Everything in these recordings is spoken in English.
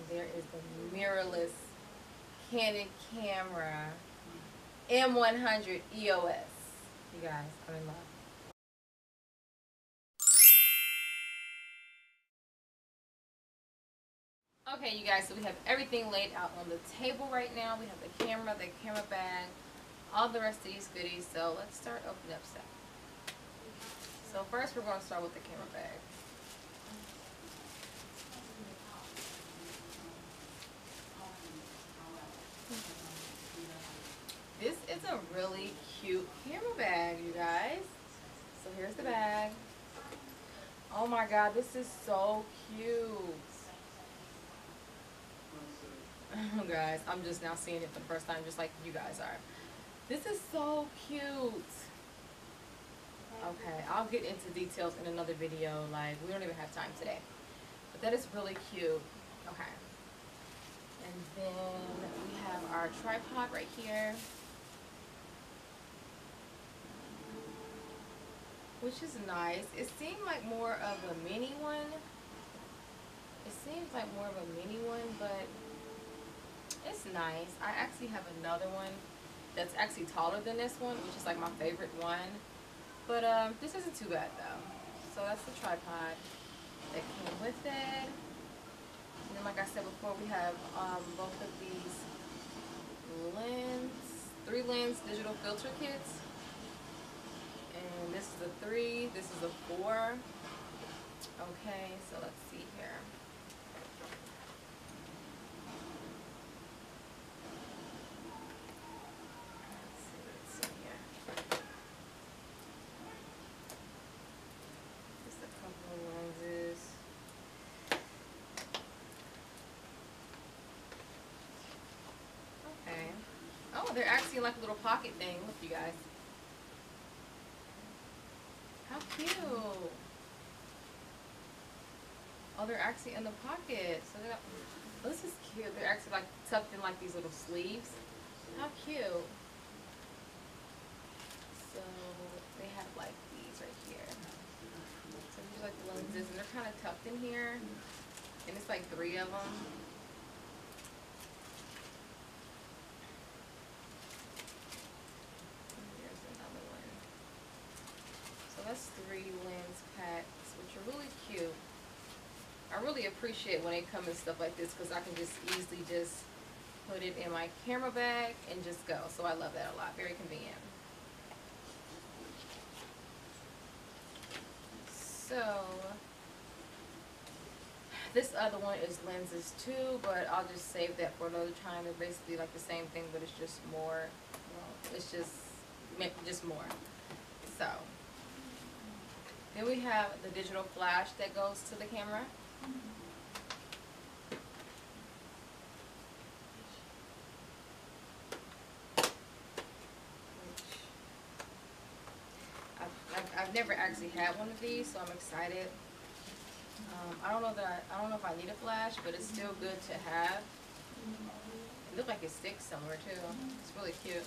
there is the mirrorless Canon camera M100 EOS. You guys, I'm in love. Okay, you guys, so we have everything laid out on the table right now. We have the camera bag, all the rest of these goodies. So let's start opening up stuff. So first we're going to start with the camera bag. This is a really cute camera bag, you guys. So here's the bag. Oh my god, this is so cute. Oh guys, I'm just now seeing it for the first time, just like you guys are. This is so cute. Okay, I'll get into details in another video. Like, we don't even have time today. But that is really cute. Okay. And then we have our tripod right here, which is nice. It seemed like more of a mini one. It seems like more of a mini one, but it's nice. I actually have another one that's actually taller than this one, which is like my favorite one. But this isn't too bad though. So that's the tripod that came with it. And then, like I said before, we have both of these three lens digital filter kits. And this is the 3, this is the 4. Okay, so let's see here. Let's see here. Just a couple of lenses. Okay. Oh, they're actually like a little pocket thing. Look, you guys. How cute. Oh, they're actually in the pocket. So they got, oh, this is cute. They're actually like tucked in like these little sleeves. How cute. So they have like these right here. So these are like the lenses, and they're kind of tucked in here. And it's like 3 of them. That's 3 lens packs, which are really cute. I really appreciate when they come in stuff like this because I can just easily just put it in my camera bag and just go. So I love that a lot. Very convenient. So this other one is lenses too, but I'll just save that for another time. They're basically like the same thing, but it's just more. Well, it's just more. So. Then we have the digital flash that goes to the camera. I've never actually had one of these, so I'm excited. I don't know if I need a flash, but it's still good to have. It looks like it sticks somewhere too. It's really cute.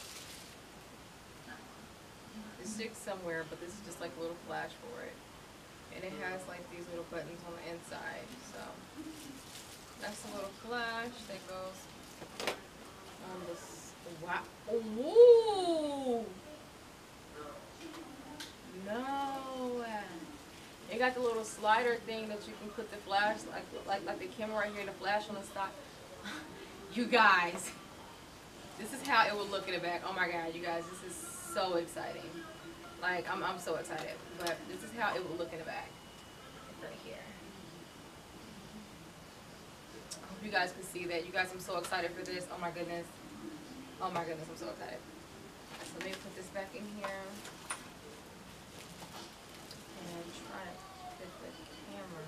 It sticks somewhere, but this is just like a little flash for it. And it has like these little buttons on the inside. So that's a little flash that goes on this. Wow. Ooh. No. It got the little slider thing that you can put the flash, like the camera right here and the flash on the side. You guys, this is how it would look in the back. Oh my god, you guys, this is so exciting. Like, I'm so excited. But this is how it will look in the back. Right here. I hope you guys can see that. You guys, I'm so excited for this. Oh my goodness. Oh my goodness, I'm so excited. So let me put this back in here. And try to fit the camera.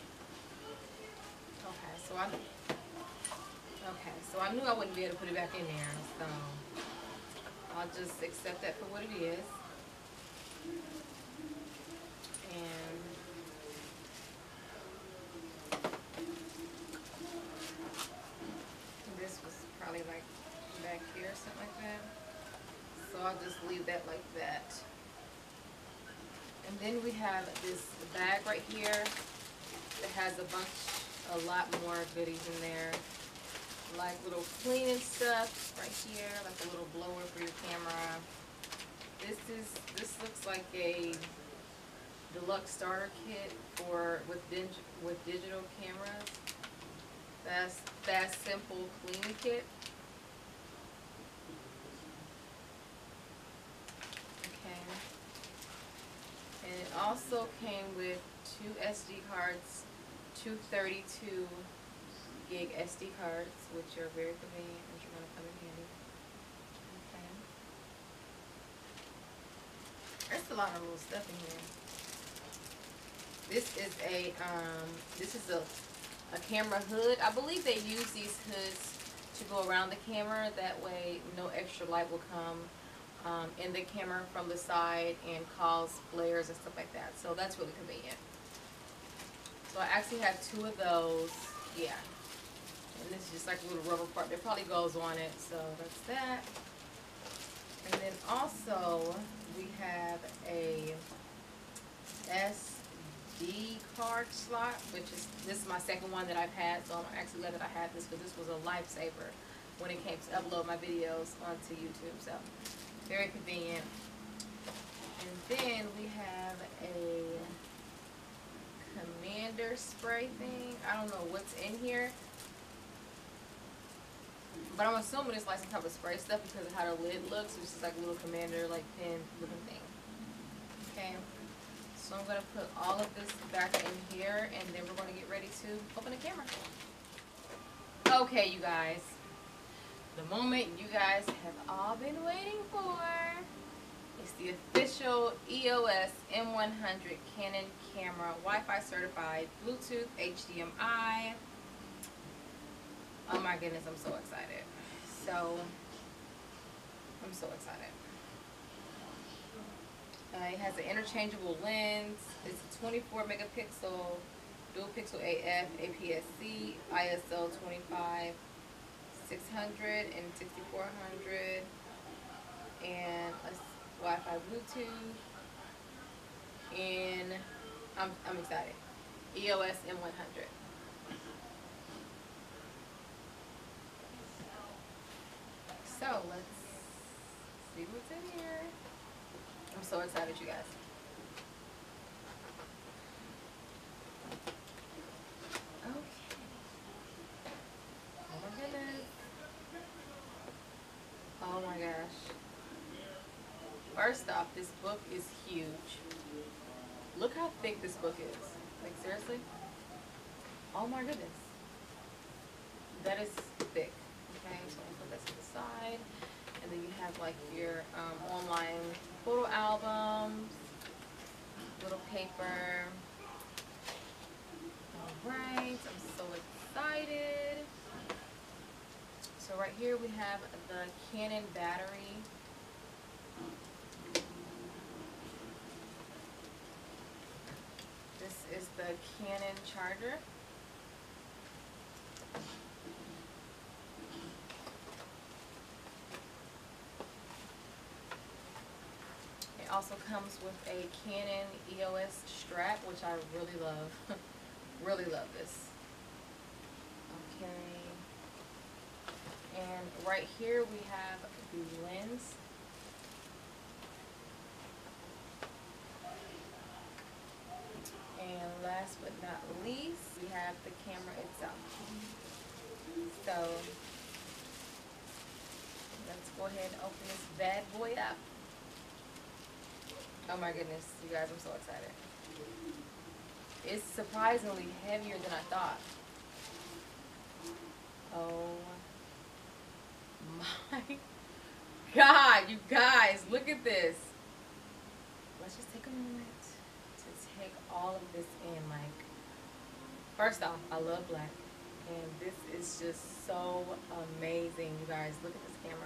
Okay, so I knew I wouldn't be able to put it back in there. So I'll just accept that for what it is. And this was probably like back here or something like that. So I'll just leave that like that. And then we have this bag right here that has a bunch a lot more goodies in there, like little cleaning stuff right here, like a little blower for your camera. This looks like a deluxe starter kit for with digital cameras. That's simple cleaning kit. Okay. And it also came with 2 SD cards, 232 gig SD cards, which are very convenient, which are going to come in handy. Okay. There's a lot of little stuff in here. This is a camera hood. I believe they use these hoods to go around the camera. That way, no extra light will come in the camera from the side and cause flares and stuff like that. So that's really convenient. So I actually have 2 of those. Yeah. And this is just like a little rubber part that probably goes on it. So that's that. And then also we have a SD card slot, this is my second one that I've had, so I'm actually glad that I had this because this was a lifesaver when it came to upload my videos onto YouTube. So very convenient. And then we have a commander spray thing. I don't know what's in here, but I'm assuming it's like some type of spray stuff because of how the lid looks, which is like a little commander like pen looking thing. Okay. So I'm going to put all of this back in here, and then we're going to get ready to open the camera. Okay, you guys. The moment you guys have all been waiting for. It's the official EOS M100 Canon camera, Wi-Fi certified, Bluetooth, HDMI. Oh my goodness, I'm so excited. I'm so excited. It has an interchangeable lens. It's a 24 megapixel dual pixel AF, APS-C, ISO 25, 600 and 6400, and a Wi-Fi Bluetooth. And I'm excited. EOS M100. So let's see what's in here. I'm so excited, you guys. Okay. Oh my goodness. Oh my gosh. First off, this book is huge. Look how thick this book is. Like, seriously? Oh my goodness. That is thick. Okay, so I'm gonna put that to the side. And then you have like your online photo albums, little paper. Alright, I'm so excited. So right here we have the Canon battery. This is the Canon charger. It also comes with a Canon EOS strap, which I really love. Really love this. Okay. And right here we have the lens. And last but not least, we have the camera itself. So let's go ahead and open this bad boy up. Oh my goodness, you guys, I'm so excited. It's surprisingly heavier than I thought. Oh my God, you guys, look at this. Let's just take a moment to take all of this in. Like, first off, I love black, and this is just so amazing, you guys. Look at this camera.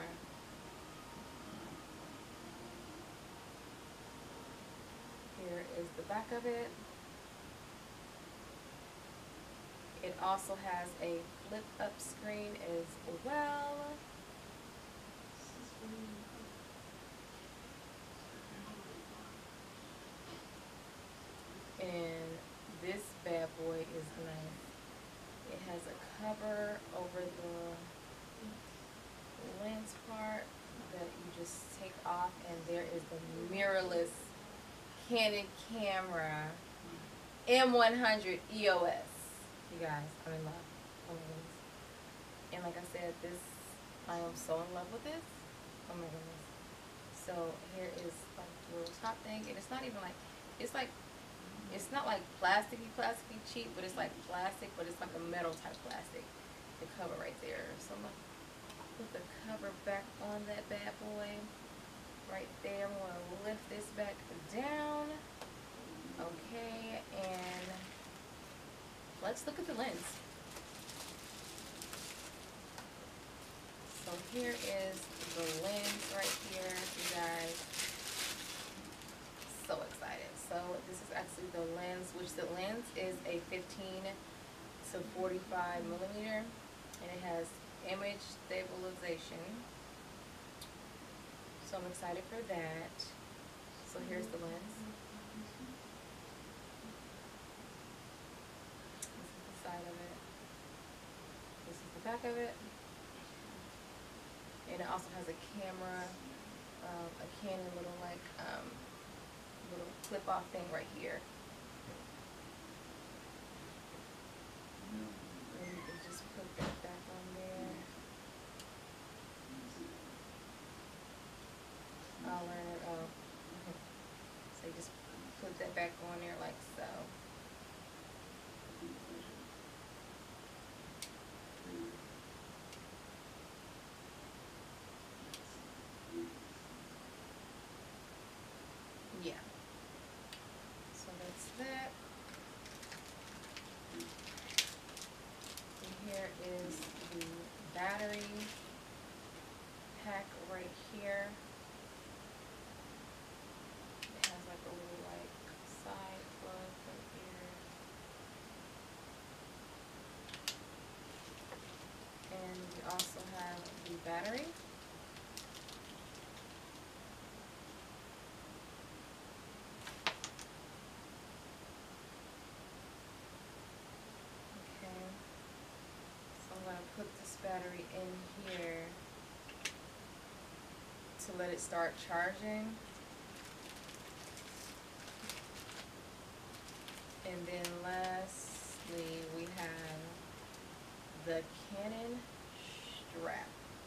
Here is the back of it. It also has a flip-up screen as well. And this bad boy is nice. cover over the lens part that you just take off, and there is the mirrorless Canon camera M100 EOS. You guys, I'm in love. Oh my goodness. And like I said, I am so in love with this. Oh my goodness. So here is like the little top thing, and it's not even like, it's not like plasticky cheap, but it's like plastic, but it's like a metal type plastic. The cover right there. So I'm gonna put the cover back on that bad boy right there. I'm gonna lift this back down. Okay, and let's look at the lens. So here is the lens right here, you guys. So excited. So this is actually the lens, which the lens is a 15 to 45 millimeter, and it has image stabilization. So I'm excited for that. So here's the lens. This is the side of it. This is the back of it. And it also has a camera, a Canon little clip-off thing right here. And you can just put that back on there. I'll learn it out. So you just put that back on there like so. Yeah. So that's that. And here is the battery pack right here. It has like a little like side plug right here. And we also have the battery. Put this battery in here to let it start charging. And then lastly, we have the Canon strap.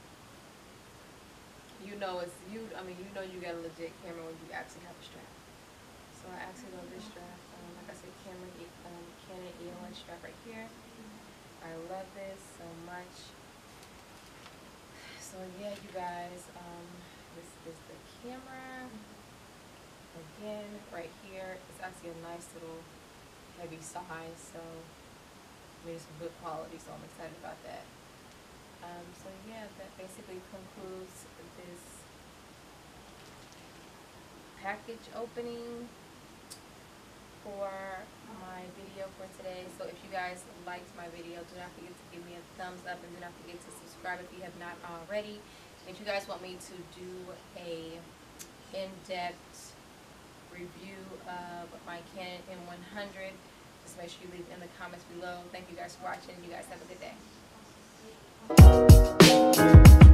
You know you know you got a legit camera when you actually have a strap. So I actually love this strap. Like I said, Canon EOS strap right here. I love this so much. So yeah, you guys, this is the camera. Again, right here, it's actually a nice little heavy size, so it's good quality, so I'm excited about that. So yeah, that basically concludes this package opening for my video for today. So if you guys liked my video, do not forget to give me a thumbs up, and do not forget to subscribe if you have not already. If you guys want me to do a in-depth review of my Canon M100, just make sure you leave in the comments below. Thank you guys for watching. You guys have a good day.